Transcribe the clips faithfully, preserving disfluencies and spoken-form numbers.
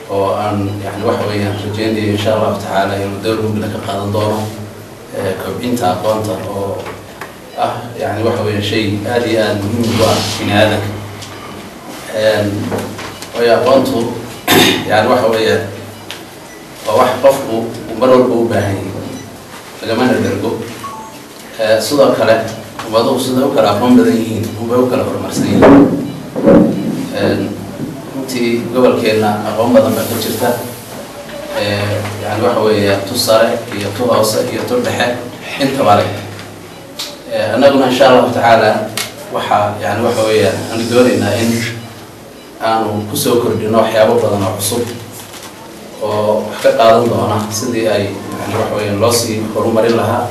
وأن يعني وحوي رجيني إن شاء الله تعالى يمدرهم لك قادم دونه كبنت أقوانته أو آه يعني وحوي شيء هذه مهم جوا من هذا ويا أقوانته يعني وحوي وواحد قفه ومرور بوباهي لجمال الدرجو صدق كله وبعضهم صدق كله أقوم بديهين وبيو كله فرمسيين أنتي قبل كنا أقوم بدم بكتشرته يعني وحوي تصارع يتوهوس يتوضح أنت مالك أنا قلنا إن شاء الله تعالى وح يعني وحوي أنا دورنا إن أنا كسوكر جنوح حيابو بدنا عصب وحكا قادم دونا سيدي أي يعني وحوي لوسي هرمري لها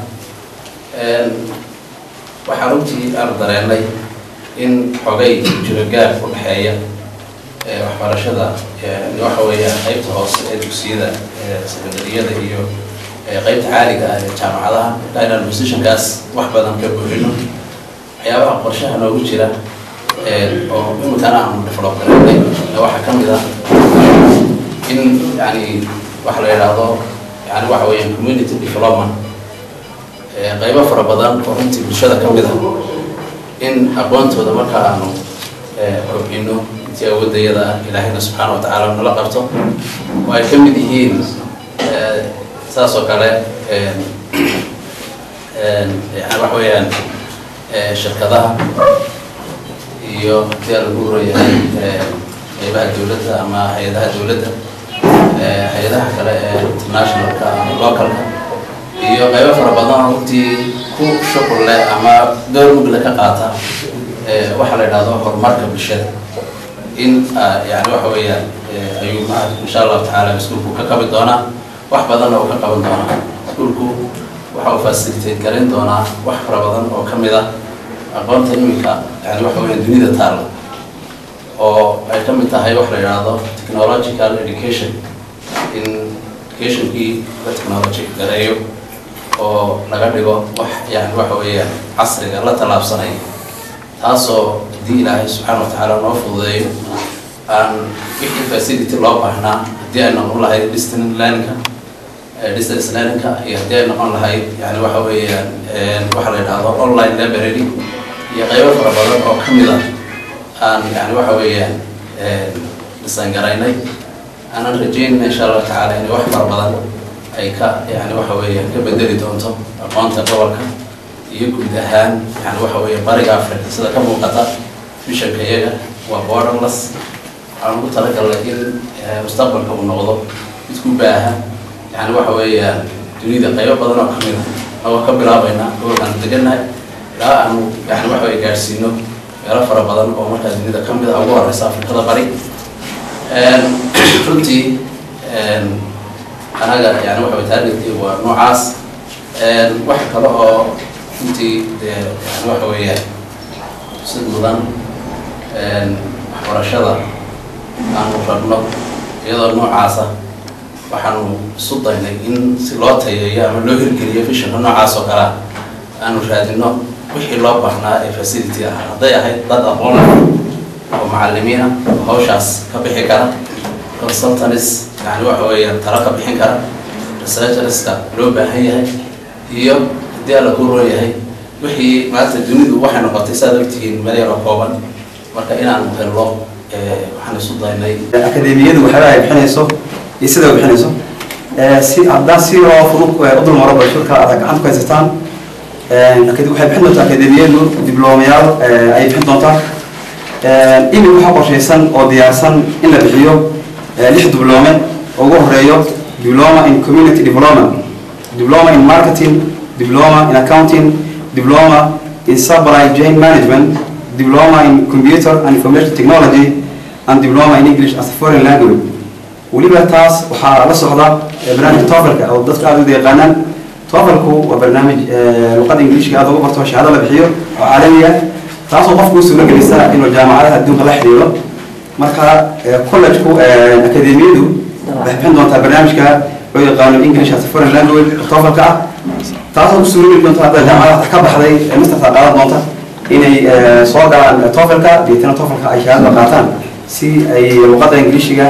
وحرمتي أردرين لي إن حوجي جرجال كل حياة وحبرشة يعني وحوي قيبت هوس الدكسيدة سكندرية ده هي قيبت عالية جامعة لأن المستشفى كاس وحبة كبرينه حياة قرشة أنا وجيرة ومتناع من الفلوكرة واحد كم ده إن يعني واحد يلاقيه يعني وحوي community development قيبة فربضان وأنت بالشدة كم ده إن أقوانته ده مركا أنه إنه تيود يدا إلهنا سبحانه وتعالى من لقبته ويكمل دهين ساسو كله يعني وحويان شركتها iyo tiyaar ugu royay hay'adaha dawladda ama hay'adaha dawladda hay'adaha kale ee international ka local iyo qaybo fara badan runtii ku shaqo leh ama door mug leh ka qaata waxa la yiraahdo horumarka bulshada in yani waxa weeyaan ayuu ma insha Allah taala iskuulku ka qaban doona wax badan oo ka qaban doona iskuulku waxa uu facilitate garin doona wax fara badan oo kamid ah aqoonta imika yani waxa weeyaan dunida taalo oo ay kamid tahay wax la yiraahdo technological education in education ki technology gareeyo oo laga dhigo wax yani waxa weeyaan casriga la talaabsanay taasoo dii ilaahay subhanahu wa ta'ala noo fududeeyo aan wixii facility loo baahnaa hadii ay noqon lahayd distance learning distance learning iyo hadii ay noqon lahayd yani waxa weeyaan waxa la yiraahdo online library iyo qaybo fara badan oo kamid ah aan yani waxa weeyaan dhisan garaynay ana rajaynaa insha Allah ta'ala in wax fara badan ay ka yani waxa weeyaan ka bedeli doonto aqoonta gobolka iyo guud ahaan yani waxa weeye bariga Afrika sida ka muuqata bishanka iyaga waa borderless aan ugu talagalay in mustaqbalka uu noqdo mid ku baahan yani waxa weeyaan dunida qaybo badan oo kamid ah oo ka bilaabayna gobolkan degannahay ilaa aanu yani waxa weeye gaarsiino meelo fara badan oo markaa dunida kamid ah ugu horeysa Afrikada bari runtii anaga yani waxa weeye taariikhii waa noocaas wax kale oo intii yani waxa weeyaan si mudan waxbarashada aanu rabno iyadoo noocaasa waxaanu isu daynay in si loo tayeeyo ama loo hirgeliyo fishanka noocaas oo kale aanu raadino wixii loo baahnaa ee facility ah hadday ahayd dad aqoon oo macallimiin ah hawshaas ka bixi kara consultants yani waxa weeyaan talo ka bixin kara researcherska loo baahan yahay iyo hadii la ku rooyahay wixii maanta dunidu waxay noqotay saadaltiin meel kooban marka inaan helno waxaan isu daynay akademiyadu waxa ay bixinayso iyo sida ay bixinayso si haddaan si oo fudud u dul maro bashirka aad gacan ku haysataan akademiyadu waxay bixin doontaa akademiyadu diblomayaal ay bixin doontaa in waxa qorshaysan oo diyaarsan in la bixiyo lix diblome ugu horeeyo diploma in community development, diploma in marketing, diploma in accounting, diploma in supply chain management, diploma in computer and information technology, and diploma in English as a foreign language. وليبقى تاس وحا لصحدا برنامج توفلك أو ضد قاعدة ديقانا توفلكو وبرنامج لغة إنجليزية هذا هو برتوش هذا اللي بحيو وعالمية تاس وقفكو سورة جلسة إنه الجامعات هدون غلا حريرة مركا كولجكو أكاديمية دو بحبين دونتا برنامج كا ويقانو إنجليزي as a foreign language توفلك تاس وقفكو دونتا هذا الجامعات كبح هذي مستفى قادة دونتا إني صوغا توفلك بيتنا توفلك أي شهادة قاتان si ay luqadda Ingiriisiga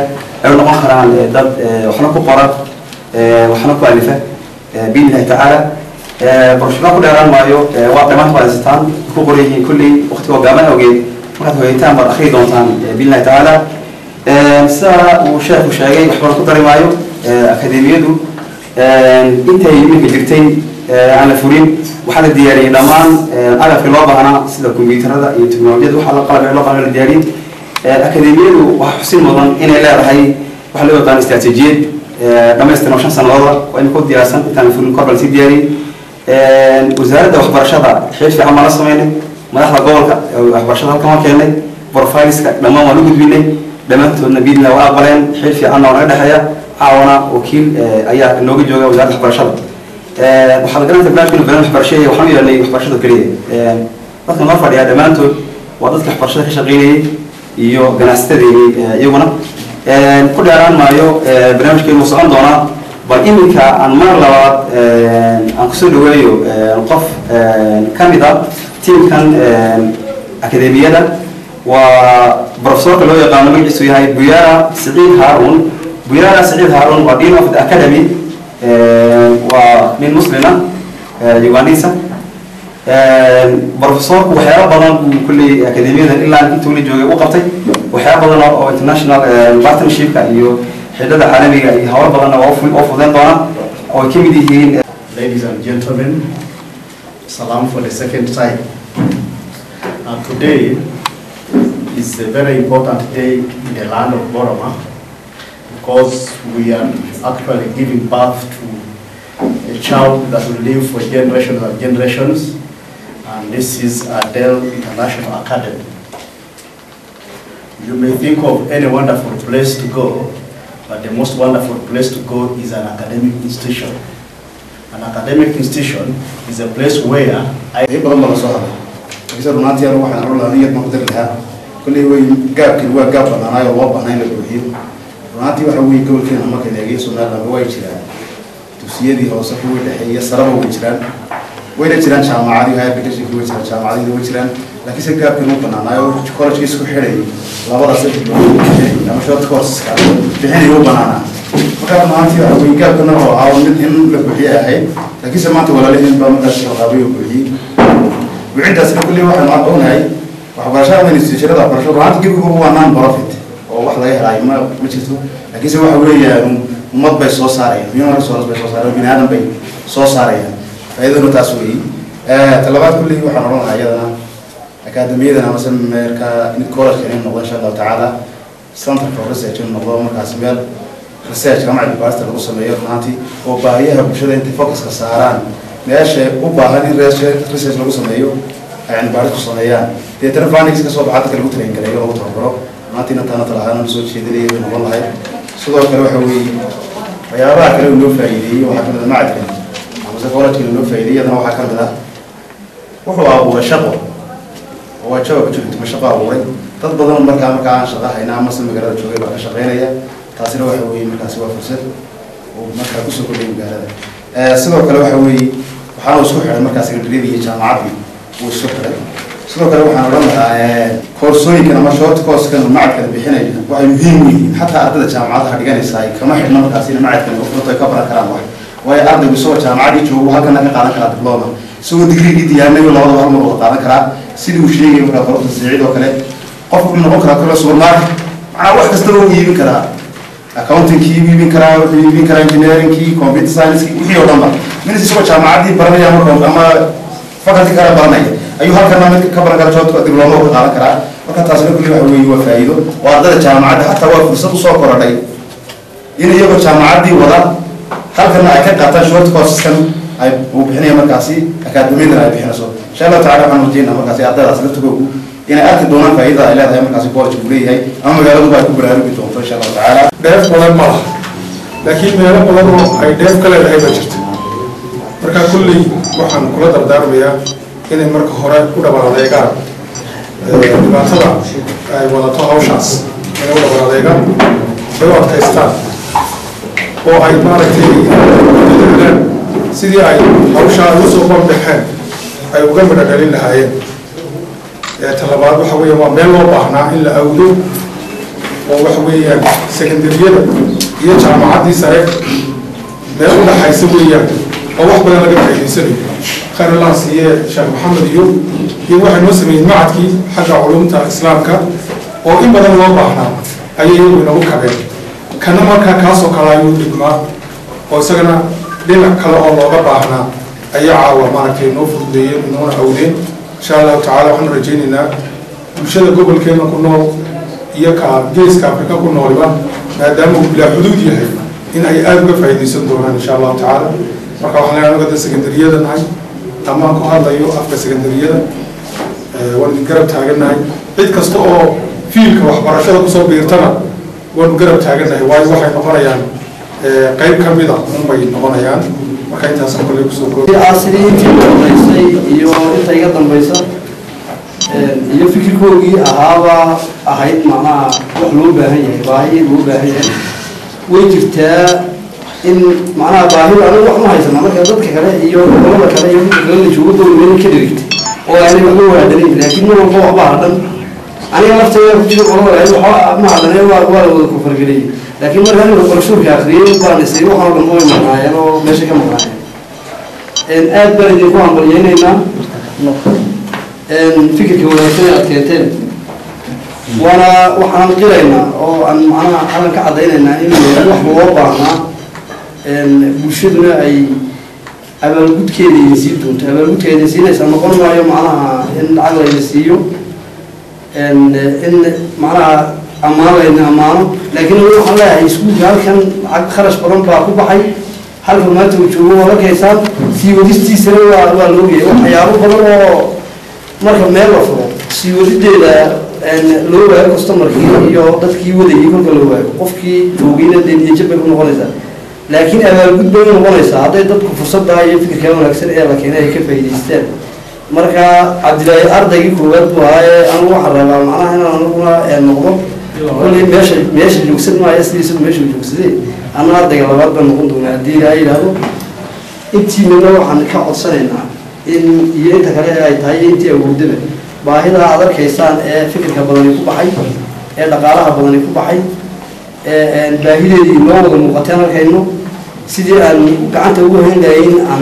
ay noqon karaan dad waxna ku qora waxna ku alifa biidnillahi tacaala barashada ku dheeraan maayo waa dhammaan faasitaan ku qorayeen kulli waqti gaaban awgeed markaad hoytaan baad akhri doontaan biidnillahi tacaala sida uu sheekhu sheegay waxba ku dari maayo akademiyadu intay iminka jirtay aan la furin waxaa la diyaariyey dhammaan agabkii loo baahnaa sida kombiyuutarada iyo teknolojiyada waxa la qalabay loo baahnaa la diyaariyey akademiyadu waxaa xusin mudan inay leedahay waxa loo yaqaan istiraatiijiyad dhamaystiran shan sanadooda waa imika u diyaarsan intaan la furin kor baan sii diyaariyey wasaaradda waxbarashada xiriir fiican baan la sameynay madaxda gobolka waxbarashada halkan waan keennay profileska dhammaan waan u gudbinay dhammaantoodna biidna waa aqbaleen xiriir fiicanna waa naga dhexeeya caawana wakiil ayaa nooga jooga wasaaradda waxbarashada waxaa la garanaysa barnaamijkan barnaamij waxbarashada waxaan u yeelnay waxbarashada keliya dadka noo fadhiya dhammaantood waa dadka waxbarashada ka shaqeynayay iyo ganacsatada iyaguna ku dheeraan maayo barnaamijkeenu wuu socon doonaa bal iminka aan mar labaad aan kusoo dhaweeyo qof ka mid ah tiimkan akademiyada waa professorka loo yaqaano magaciisu yahay Buyara Saciid Harun Buyara Saciid Harun waa Dean of the Academy waa nin muslima Ugandisa professorku waxyaalo badan uu kulli akademiyada ilaa intuu la joogay u qabtay waxyaalo badan oo international partnership-ka iyo xidhiidhada caalamiga iyo hawlo badan oo fududeyn doona oo ay ka mid yihiin. Ladies and gentlemen, salam for the second time. And today is a very important day in the land of Boroma because we are actually giving birth to a child that will live for generations and generations, and this is Adele International Academy. You may think of any wonderful place to go, but the most wonderful place to go is an academic institution. An academic institution is a place where I كل هو جاب كل هو جاب أنا أنا وابا هنا لبرهيم رناتي وحوي كل كنا ما كنا يجي سنة لما هو يجران تسيدي هو صفوي لحية سراب هو يجران وين يجران شام عادي هاي بيجي هو يجران شام عادي هو يجران لكن سجاب كنا كنا أنا يو كورش كيس كحري لا بد أصير أنا شو تكورس بحين هو بنانا فكان رناتي وحوي جاب كنا هو عاون هم لبرهية هاي لكن سمعت ولا لهم بمدرسة الغابي وبرهيم وعند أصير كل واحد معقول هاي waxbarashada min istishraada waxbarashada waxaan gebigu waa non profit oo wax laga helay ma ma jirto laakiin se waxa weeyaan ummad bay soo saarayaan human resource bay soo saarayaan bini'aadam bay soo saarayaan faa'iidadu taas weey ee talabaad kulli waxaan oran lahaa iyadana akademiyada ama sameerka in college in noqdo insha Allah taala center for research in noqdo markaas meel research ama cilmi lagu sameeyo runtii oo baahiyaha bulshada inta focus ka saaraan meesha u baahan in research lagu sameeyo يعني بعد كسريان ترى فانيكس كسب عادك اللي قلت لين كده يلا قلت ربنا ما تينا تانا طلعنا نسوي شيء دليل من والله هاي صدق كانوا حوي ويا راك كانوا له فايدة وحكنا ما عدنا عم زفورة كانوا له فايدة أنا وحكنا ده وهو أبو شقة هو شقة بتشوف تبي شقة أبوي تطبضون مركان مركان شقة هنا مثلا مقرر شوي بقى شقينا يا تاثير وحوي مركان سوا فرصة ومركان كسر كل يوم قال صدق كانوا حوي وحنا وسوح على مركان سكندري جامعة والشكر سلوك الروح أنا رمها كورسوي كنا مشروع كورس كنا معك كنا بحنا وعيوهيني حتى أرد الجامعات حقيقة ساي كما حنا مكاسين معك كنا وفرطة كبر كلام واحد وهي أرد بسوى جامعات يجوا وهكذا كنا كنا دبلومة سوى دقيقة دي يعني ولا ولا هم ولا كنا كنا سيد وشيء ولا فرط السعيد وكله قف من بكرة كله سوبر ماركت مع واحد استلوا يبين كنا accounting كي يبين كنا يبين كنا engineering كي computer science كي وهي ولا من سوى جامعات دي برا يامرهم أما فقط كذا برنامج أيها الكلام كبر على جوات دبلومة وكذا كذا وكذا تصير كل واحد هو فايدة وهذا الجامعات حتى هو فرصة صوب كردي إن يبغى الجامعات دي ولا هل كنا أكيد قطع شوية كورس كان أي وبحني مركزي أكاديمية ده بحنا صو إن شاء الله تعالى عن وجهنا مركزي هذا أصله تقول إن أكيد دونا فايدة إلى هذا مركزي كورس بولي هاي أما قالوا بقى كبر هذا بيتهم إن شاء الله تعالى ديف ولا ما لكن ما ولا أي ديف كله هاي بجت مركز كلي وحن كل دردار بيا إن مركز هراء كل برا ذيكا دبعتها أي ولا تهاوشاس من ولا برا ذيكا بيوم تيستان أو أي ماركتي سيدي أي هاوشاس وصوبهم بحين أي وقام من الدليل هاي طلبات وحوي ما ملوا بحنا إلا أودو ووحوية سكندرية هي جامعة دي سريع ما يقول حيسوية أو واحد بدنا نقول حيسوي خير الله سيء شيخ محمد يوم هي واحد مسلم معتكي حق علوم الإسلام كا وإن بدنا نوضحنا أي يوم نقول كبير كنا ما كاسو كلا يوم دقما وسجنا لنا كلا الله ربحنا أي عاوة ما نكين نوفر دين إنه عودين إن شاء الله تعالى وحنا رجينا مش هذا قبل كنا كنا يكا جيس كافريكا كنا ولا ما داموا بلا حدود يهي إن أي أبغى فايدة سندورنا إن شاء الله تعالى marka waxaan leeyahay qodobka secondaryada nahay ama ku hadlayo afka secondaryada ee waan garab taaganahay cid kasta oo fiilka waxbarashada ku soo biirtana waan garab taaganahay waayo waxay noqonayaan ee qayb kamid ah un bay noqonayaan marka intaas oo kale ku soo koob asriintii dambaysay iyo inta iga dambaysa ee iyo fikirkoogii ahaaba ahayd macnaha wax loo baahan yahay baahi loo baahan yahay way jirtaa in macnaha baahida anigu wax ma haysana marka dadka kale iyo gobolada kale iyo dadka kale joogo dowladda ka dhigtay oo aanay ugu wadanin laakiin ma walba waxba hadan aniga laftayda ku jiro gobolada ay waxa ma hadan waa waa wada ku fargalay laakiin marka anigu qorshuurka akhriyay baan isay waxa dhan oo imaanayeen oo meesha ka maqnaayeen in aad baan idin ku hambalyeynayna in fikirka wanaagsan aad keenteen wana waxaan qiraynaa oo aan macnaha xalan ka cadaynaynaa in wax loo baahnaa bulshaduna ay abaalgudkeeda sii doonto abaalgudkeeda siinaysa noqon maayo macnaha in lacag la siiyo in in macnaha ammaan la ammaano laakiin waxaan leeyahay iskuulka halkan lacag kharash badan baa ku baxay halka maanta uu joogo wala kaysaan sii wadistiisa waa waa loo geeyay waxyaabo badan oo marka meel la furo sii wadideeda loo waayo customerkii iyo dadkii wadayay kolka loo waayo qofkii joogayna deeniye jabay ku noqonaysaa laakiin abaalgud bay noqonaysaa hadday dadku fursad iyo fikirka wanaagsan ee la keenay ay ka faa'iideystaan marka cabdilaahi ardaygii koowaad buu ahaa anigu waxaan rabaa macnaha inaan aniguna noqdo kulli meesha meesha joogsan maayo sidiisa meesha joogsaday ana ardayga labaad baan noqon doonaa haddii ilaahay yidhaahdo intiinana waxaan ka codsanaynaa in iyo inta kale ay tahay intii awoodaba baahida aad arkaysaan ee fikirka badani ku baxay ee dhaqaalaha badani ku baxay ee baahideedii loo wada muuqateen arkayno sidii aan gacanta ugu hayn lahayn aan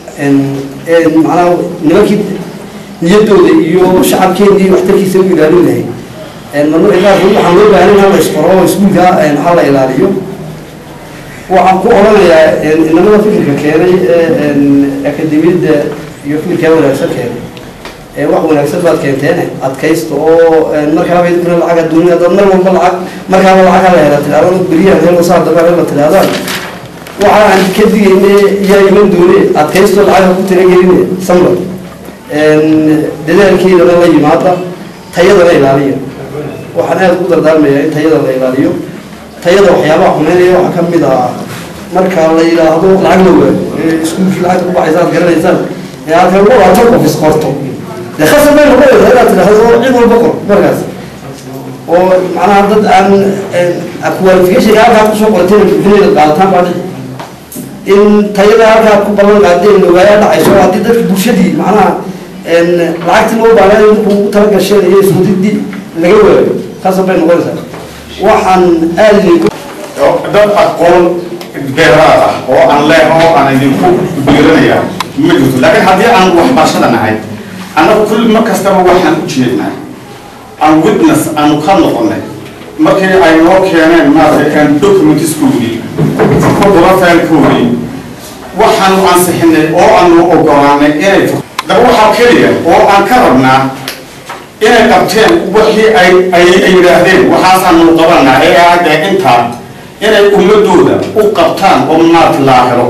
een macnaha nimankii niyadooda iyo shacabkeennii waxtarkiisa u ilaalin lahayn een marno ilaah waxaan loo baahan in la isqoro iskuulka een hal la ilaaliyo waxaan ku oranayaa inamada fikirka keenay een akademiyada iyo fikirka wanaagsan keenay ee wax wanaagsan baad keenteen adkaysto oo markaa way dibna lacag adduunka dad mar walba lacag markaa lacag la helo tilaabada bariyaha helo saar dabaa la tilaabada waxa aan ka digaynay yaa iman doonay adkaysto lacag ku tiragelinay samra een dadaalkeeda la yimaada tayada la ilaaliyo waxaan aad u dardaarmayaa in tayada la ilaaliyo tayada waxyaabaha xumeynaya waxa kamid ah marka la yiraahdo lacag la waayo iskuulkii lacag ku baxaysa garanaysan ee halka uu waato office qorto لخاصة ما يقول هذا هذا عيد البقر مركز ومعناها ضد عن أكوال في شيء هذا شو قلتين في الفيلم القاطع بعد إن تيجي هذا كبرنا قاعدين ويا عايشوا عديد في بوشدي معناها إن العكس اللي هو بعدين هو ترك الشيء اللي اسمه دي اللي هو خاصة بين غرزة وحن قال لي ده أقول بهرة أو أن لا هو أنا يكون بيرنيا مجد لكن هذه عن واحد باشا أنا هاي أنا كل ما كستمع واحد وجهنا أنا witness أنا كان نقولنا ما كان أي نوع كان ما كان document سكولي كبرى فعل كولي واحد أنصحنا أو أنو أقولنا إيه ده واحد كليه أو أنكرنا إيه كابتن وحي أي أي أي رهدين وحاسن نقبلنا إيه هذا أنت إيه أمدوده وقبتان ومنات الآخرة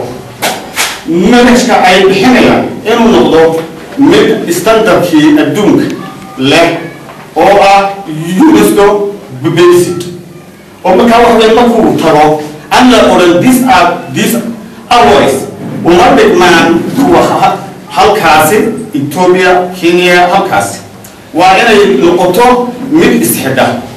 منشك أي بحنيا إنه نقضه mid standardkii adduunka leh oo ah UNESCO basic oo markaa waxay markuu tago alla oran this are these always uma dhigmaan kuwa halkaasi Ethiopia Kenya halkaasi waa inay noqoto mid isxidha